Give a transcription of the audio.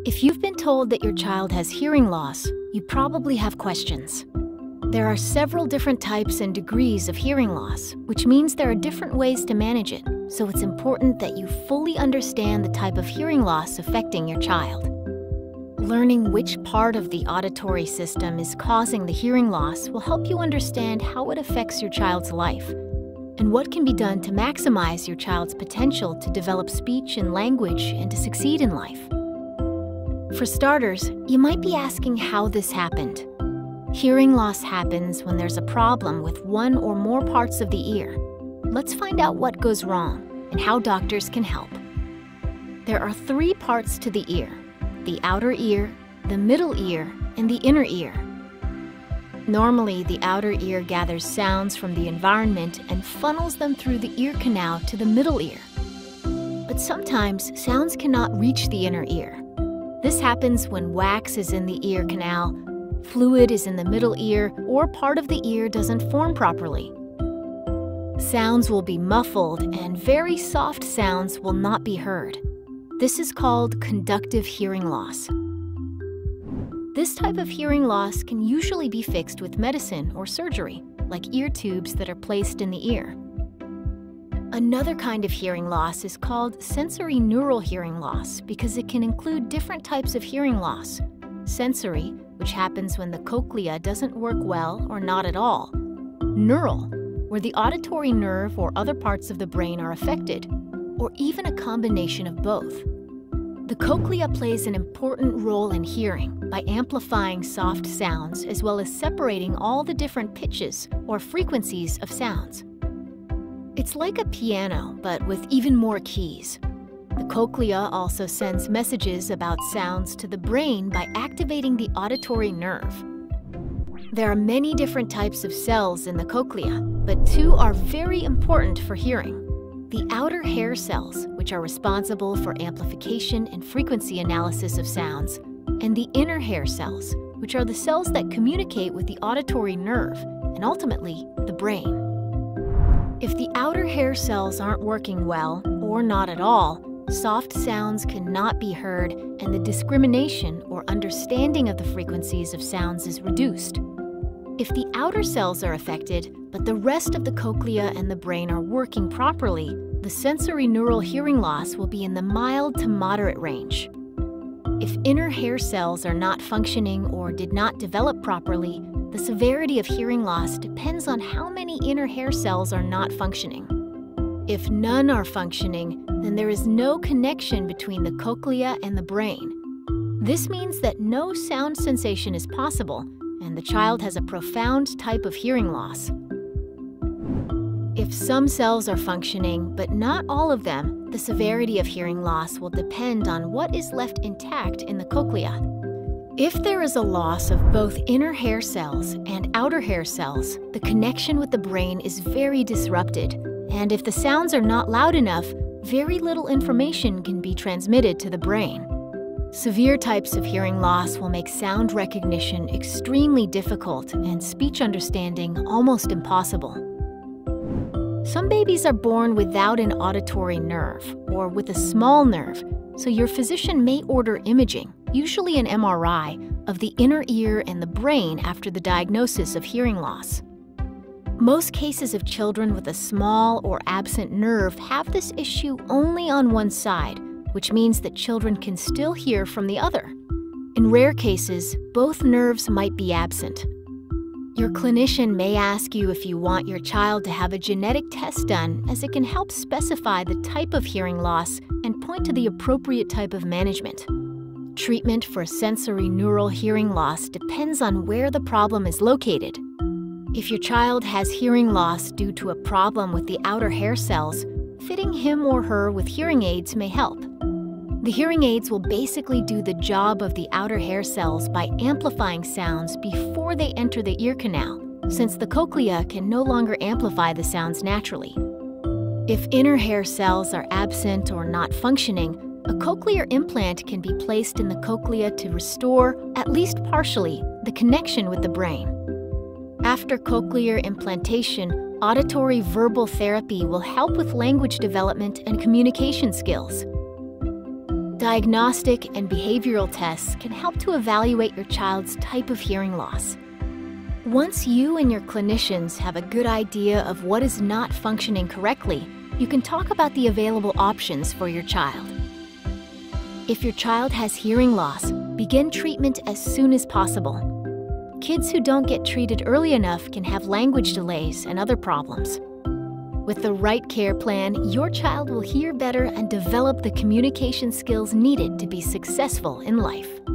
If you've been told that your child has hearing loss, you probably have questions. There are several different types and degrees of hearing loss, which means there are different ways to manage it, so it's important that you fully understand the type of hearing loss affecting your child. Learning which part of the auditory system is causing the hearing loss will help you understand how it affects your child's life and what can be done to maximize your child's potential to develop speech and language and to succeed in life. For starters, you might be asking how this happened. Hearing loss happens when there's a problem with one or more parts of the ear. Let's find out what goes wrong and how doctors can help. There are 3 parts to the ear: the outer ear, the middle ear, and the inner ear. Normally, the outer ear gathers sounds from the environment and funnels them through the ear canal to the middle ear. But sometimes, sounds cannot reach the inner ear. This happens when wax is in the ear canal, fluid is in the middle ear, or part of the ear doesn't form properly. Sounds will be muffled, and very soft sounds will not be heard. This is called conductive hearing loss. This type of hearing loss can usually be fixed with medicine or surgery, like ear tubes that are placed in the ear. Another kind of hearing loss is called sensory neural hearing loss because it can include different types of hearing loss. Sensory, which happens when the cochlea doesn't work well or not at all. Neural, where the auditory nerve or other parts of the brain are affected, or even a combination of both. The cochlea plays an important role in hearing by amplifying soft sounds as well as separating all the different pitches or frequencies of sounds. It's like a piano, but with even more keys. The cochlea also sends messages about sounds to the brain by activating the auditory nerve. There are many different types of cells in the cochlea, but 2 are very important for hearing. The outer hair cells, which are responsible for amplification and frequency analysis of sounds, and the inner hair cells, which are the cells that communicate with the auditory nerve and ultimately the brain. If the outer hair cells aren't working well, or not at all, soft sounds cannot be heard and the discrimination or understanding of the frequencies of sounds is reduced. If the outer cells are affected, but the rest of the cochlea and the brain are working properly, the sensory neural hearing loss will be in the mild to moderate range. If inner hair cells are not functioning or did not develop properly, the severity of hearing loss depends on how many inner hair cells are not functioning. If none are functioning, then there is no connection between the cochlea and the brain. This means that no sound sensation is possible, and the child has a profound type of hearing loss. If some cells are functioning, but not all of them, the severity of hearing loss will depend on what is left intact in the cochlea. If there is a loss of both inner hair cells and outer hair cells, the connection with the brain is very disrupted, and if the sounds are not loud enough, very little information can be transmitted to the brain. Severe types of hearing loss will make sound recognition extremely difficult and speech understanding almost impossible. Some babies are born without an auditory nerve or with a small nerve, so your physician may order imaging, usually an MRI, of the inner ear and the brain after the diagnosis of hearing loss. Most cases of children with a small or absent nerve have this issue only on one side, which means that children can still hear from the other. In rare cases, both nerves might be absent. Your clinician may ask you if you want your child to have a genetic test done, as it can help specify the type of hearing loss and point to the appropriate type of management. Treatment for sensory neural hearing loss depends on where the problem is located. If your child has hearing loss due to a problem with the outer hair cells, fitting him or her with hearing aids may help. The hearing aids will basically do the job of the outer hair cells by amplifying sounds before they enter the ear canal, since the cochlea can no longer amplify the sounds naturally. If inner hair cells are absent or not functioning, a cochlear implant can be placed in the cochlea to restore, at least partially, the connection with the brain. After cochlear implantation, auditory verbal therapy will help with language development and communication skills. Diagnostic and behavioral tests can help to evaluate your child's type of hearing loss. Once you and your clinicians have a good idea of what is not functioning correctly, you can talk about the available options for your child. If your child has hearing loss, begin treatment as soon as possible. Kids who don't get treated early enough can have language delays and other problems. With the right care plan, your child will hear better and develop the communication skills needed to be successful in life.